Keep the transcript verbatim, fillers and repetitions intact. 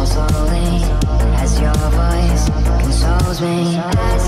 fall slowly as your voice consoles me. As